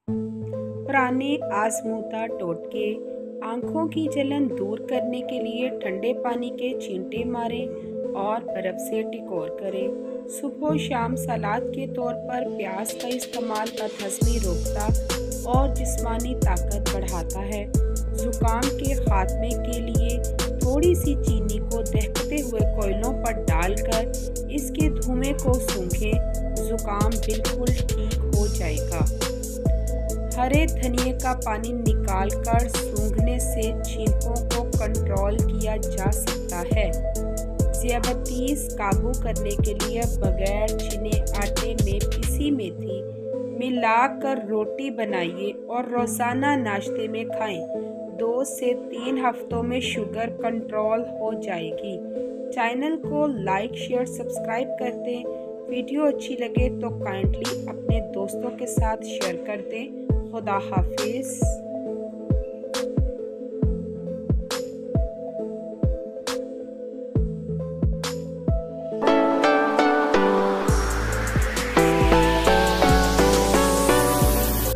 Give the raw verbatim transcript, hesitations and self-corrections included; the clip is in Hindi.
पुराने आजमूदा टोटके। आंखों की जलन दूर करने के लिए ठंडे पानी के छींटे मारें और बर्फ से टिकोर करें। सुबह शाम सलाद के तौर पर प्याज का इस्तेमाल बदहज़मी रोकता और जिस्मानी ताकत बढ़ाता है। ज़ुकाम के खात्मे के लिए थोड़ी सी चीनी को दहकते हुए कोयलों पर डालकर इसके धुएं को सूंघें, ज़ुकाम बिल्कुल ठीक हो जाएगा। हरे धनिए का पानी निकालकर सूंघने से छींकों को कंट्रोल किया जा सकता है। ज़ियाबतीस काबू करने के लिए बगैर छिने आटे में पिसी मेथी मिलाकर रोटी बनाइए और रोज़ाना नाश्ते में खाएं। दो से तीन हफ्तों में शुगर कंट्रोल हो जाएगी। चैनल को लाइक शेयर सब्सक्राइब कर दें। वीडियो अच्छी लगे तो काइंडली अपने दोस्तों के साथ शेयर कर दें। खुदा हाफिज़।